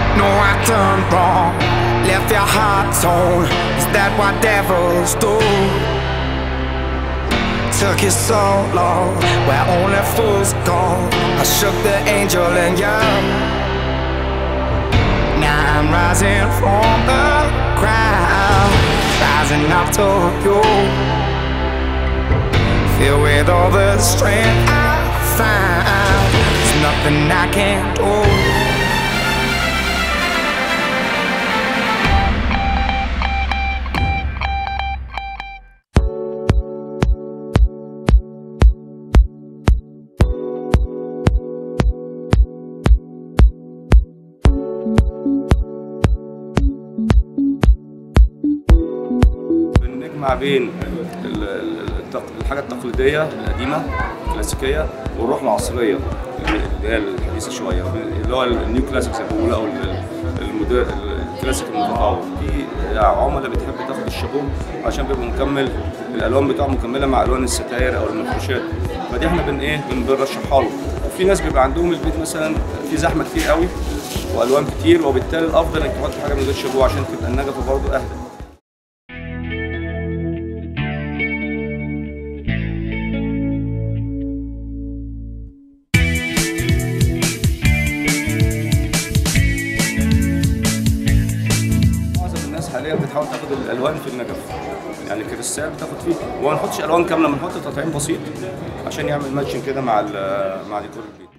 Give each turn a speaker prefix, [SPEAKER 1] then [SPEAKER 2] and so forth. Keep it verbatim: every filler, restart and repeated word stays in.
[SPEAKER 1] No, I done wrong, left your heart torn. Is that what devils do? Took you so long, where only fools go. I shook the angel in you. Now I'm rising from the ground, rising up to you. Filled with all the strength I find, there's nothing I can't do.
[SPEAKER 2] بنجمع بين الحاجة التقليدية القديمة الكلاسيكية والروح العصرية اللي هي الحديثة شوية، اللي هو النيو كلاسيك زي ما بيقولوا أو الموديل الكلاسيك المتطور. في عملاء بتحب تاخد الشابو عشان بيبقى مكمل، الألوان بتاعه مكملة مع ألوان الستاير أو المفروشات، فدي احنا بن إيه بنرشحها له. وفي ناس بيبقى عندهم البيت مثلا في زحمة كتير قوي وألوان كتير، وبالتالي الأفضل إنك تحط حاجة من غير شابو عشان تبقى النجفة برضه أهدى. حاليا بتحاول تاخد الالوان في النجف، يعني الكريستال بتاخد فيه، وما نحطش الوان كامله، بنحط تطعيم بسيط عشان يعمل ماتشنج كده مع مع ديكور البيت.